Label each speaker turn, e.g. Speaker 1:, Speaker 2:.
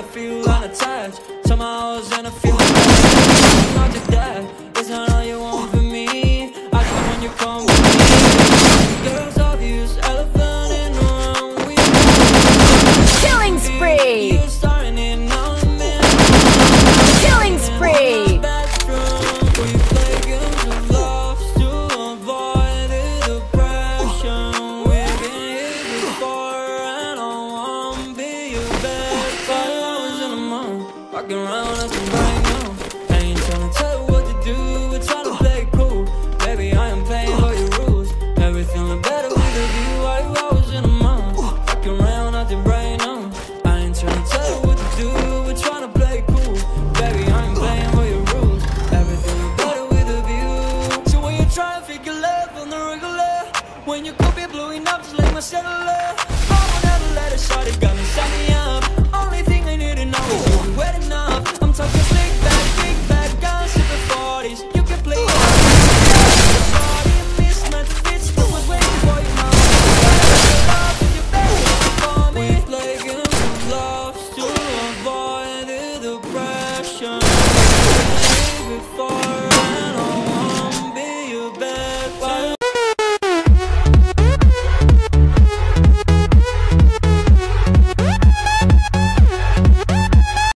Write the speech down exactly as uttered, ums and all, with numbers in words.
Speaker 1: feel unattached. Somehow I was in a feeling bad. Not to that, it's not all you want from me. I just want you come with me. Girls obvious, elephant in the room. We
Speaker 2: Killing spree!
Speaker 1: You're starting it now, man.
Speaker 2: Killing spree!
Speaker 1: We play games of love to avoid the depression. We've been here before and I won't be your best. Five hours in a month, walking around like a brand new